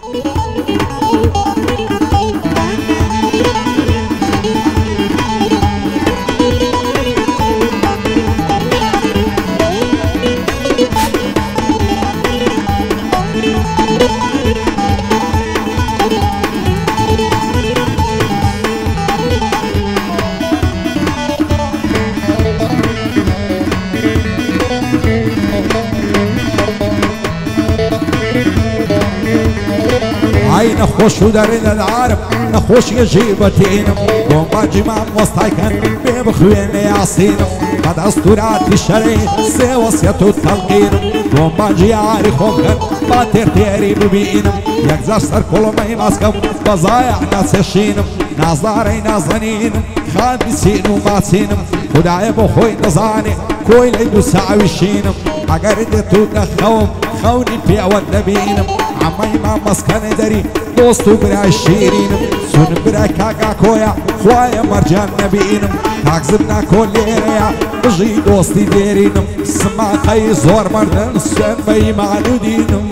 نخوش ودارين العارف نخوش يجيبتينم وماجي مع مستيكن ببخوين ياسينم قد أسطورات الشرعي سي وصيته التلقين وماجي عارفهم كان باتر تيري ببينم يكزر سر كل ما يماسكم بضايع ناس يشينم نازداري نازنينم خابسين وماسينم خداي بخوي نزاني كوي ليدو ساوي شينم اگر دتو نخوم خوني بيوان نبينم عمي ما مسكن دري دوستو برا شيرينم سن برا كاكا كويا خوايا مرجان نبينم تاكزبنا كوليريا بجي دوستي ديرينم سما خي زور مردن سن بي معدودينم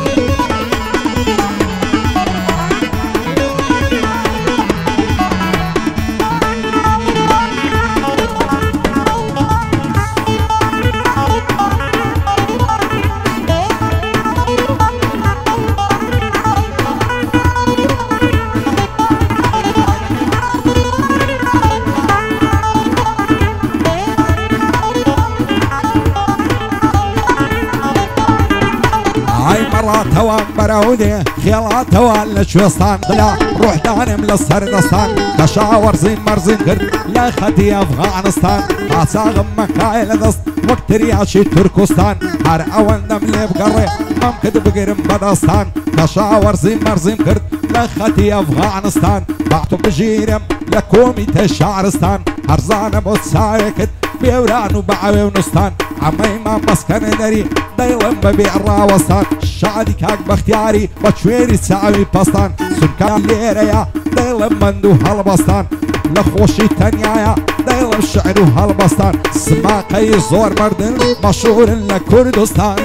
توان براودي خيالات ولا شوستان لا روح دانم للسردستان تشاور زين مرزين قرد لا خدي افغانستان قاصاغم مكايل دست وقت رياشي تركستان هر اول دم لي بقري ممكن بقرم بدستان تشاور زين مرزين قرد لا خدي افغانستان بعتو بجيرم لكومي تشعرستان هرزانم وتسايكت بيوران وبعوي ونستان عمي ما مسكن دري دايلم ببيع راوستان شعدي كاك باختياري بشويري تساوي باستان سنكان ليريا دايلم مندو هالبستان لخوشي تنيايا دايلم شعرو هالبستان سماقي زور مردن مشهور لكردستان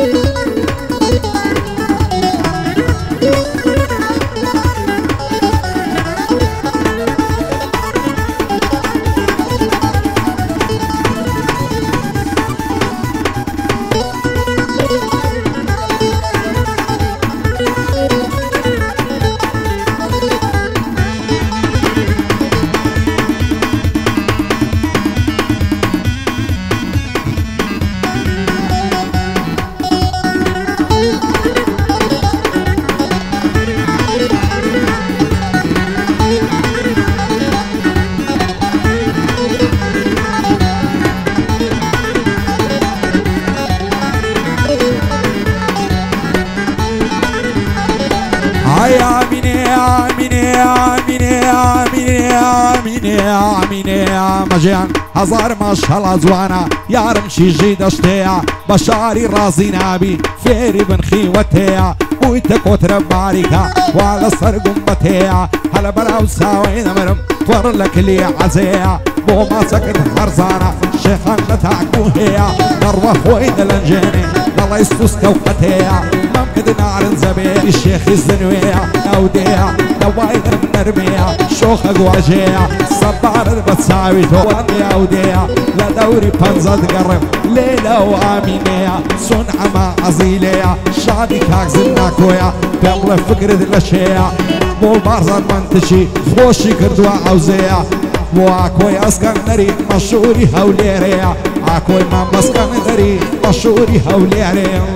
مجيان هزار ما شاء الله زوانا يارم شي جي دشتيا بشاري رازي نابي فيري بن خيوتيا بويتك وترب باريكا وعلى صر قمتيا هلا براو ساوين مرم طور لك لي عزيا بو ما سكر خرزانا شيخان لتعقو هيا نروى خوين الانجيني الله يستوس كوقتيا ممكن نار الزبير الشيخ الزنوية اوديا دوايد نرميا شوخ قواجيا صبار بتساوي تواني اوديا لا دوري بنزا تقرب ليلة وامينيا صنع ما عزيليا شادي كاكزنا كويا بيغلى فكرة الاشياء مو بارزان منتشي خوشي كردوا عوزيا واكوي اسكن نري مشهوري هوليريا اكوي ما مسكن نري مشهوري هوليريا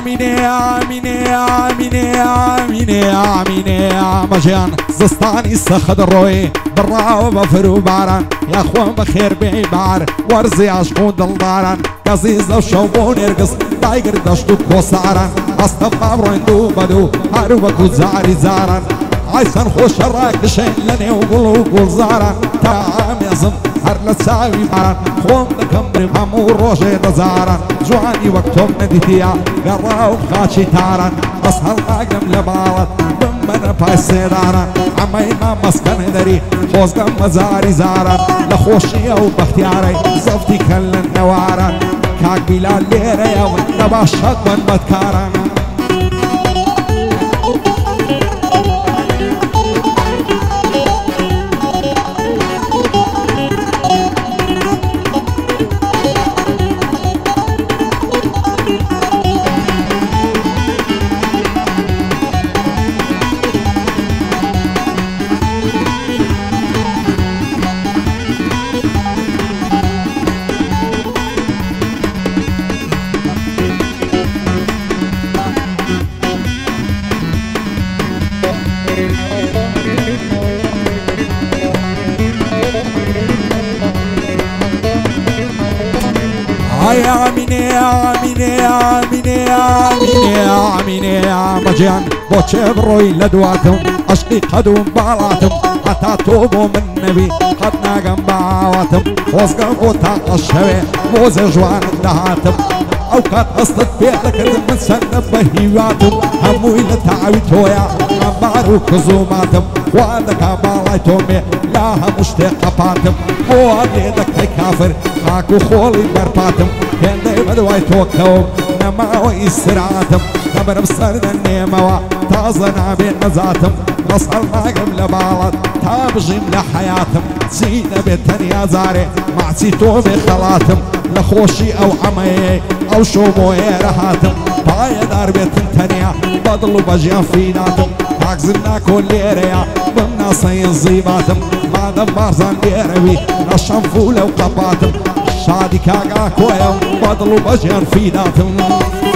امینه امینه امینه امینه امینه مجان زستانی سخد روی براو بفرو باران یا خوان بخیر بیبار ورزی عشقون دلداران عزیز و شوبون ارگس تایگر دشتو کوساران استفا بروندو بدو هارو بکو زاری زاران عیسان خوش راکشین لنه و گل زاران تام یزم هر لساوی باران خوام دکم بریم همو روشه دزاران جوانی وقتم ندیتیا گراو خاچی تاران بس هل ناگرم لبالت بمن پایسی داران عمای ما مسکن داری خوزگم مزاری زاران لخوشی و بختیاری زفتی کلن نواران کاک بیلال لیره یون نباشد من بدکاران امینه امینه امینه امینه امینه مجان بوچه بروی لدواتم عشقی قدوم بالاتم حتی توبو من نبی قد ناقم باواتم وزقم وطاق الشوي موز جوان دهاتم اوقات اصلت بيتك من سنة بهيواتم هموي لتعوي تويا عمارو كزوماتم وعندك عمالاي تومي لا همشتاق قباتم وعندك كافر خاكو خولي برباتم كان دايما دواي توكوم نماوي سرعاتم نمر بسرنا النيموا تازنا بين مزاتم نصر ناقم لبالت تابجيم لحياتم سينا بيتنيا زاري معسيتو بخلاتم لخوشي او عمي او شومو رهاتم بايا دار بيتن تنيا بدلو بجيان فيناتم عكزنا كل ليريا بمنا صين زيباتم ما دمارزان ليروي نشان فولة وقباتم شادي كاقا كويا بدلو بجيان فيناتم